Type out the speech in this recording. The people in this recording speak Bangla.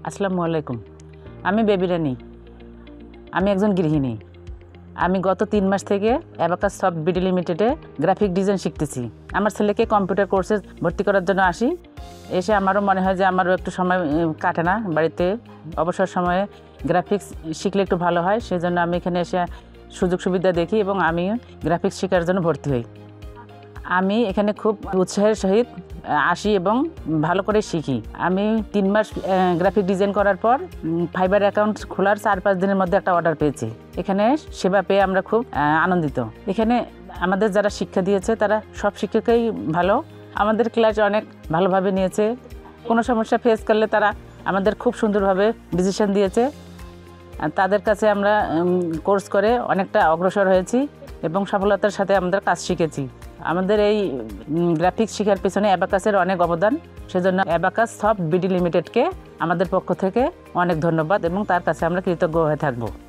আসসালামু আলাইকুম। আমি বেবি রানী। আমি একজন গৃহিণী। আমি গত ৩ মাস থেকে অ্যাবাকাস সফট বিডি লিমিটেডে গ্রাফিক ডিজাইন শিখতেছি। আমার ছেলেকে কম্পিউটার কোর্সে ভর্তি করার জন্য আসি। এসে আমারও মনে হয় যে আমারও একটু সময় কাটে না বাড়িতে, অবসর সময়ে গ্রাফিক্স শিখলে একটু ভালো হয়। সেজন্য আমি এখানে এসে সুযোগ সুবিধা দেখি এবং আমি গ্রাফিক্স শেখার জন্য ভর্তি হই। আমি এখানে খুব উৎসাহের সহিত আসি এবং ভালো করে শিখি। আমি ৩ মাস গ্রাফিক ডিজাইন করার পর ফাইবার অ্যাকাউন্ট খোলার ৪-৫ দিনের মধ্যে একটা অর্ডার পেয়েছি। এখানে সেবা পেয়ে আমরা খুব আনন্দিত। এখানে আমাদের যারা শিক্ষা দিয়েছে তারা সব শিক্ষকই ভালো। আমাদের ক্লাস অনেক ভালোভাবে নিয়েছে। কোনো সমস্যা ফেস করলে তারা আমাদের খুব সুন্দরভাবে ডিসিশন দিয়েছে। তাদের কাছে আমরা কোর্স করে অনেকটা অগ্রসর হয়েছি এবং সফলতার সাথে আমাদের কাজ শিখেছি। আমাদের এই গ্রাফিক্স শেখার পেছনে অ্যাবাকাসের অনেক অবদান। সেজন্য অ্যাবাকাস সফট বিডি লিমিটেডকে আমাদের পক্ষ থেকে অনেক ধন্যবাদ এবং তার কাছে আমরা কৃতজ্ঞ হয়ে থাকব।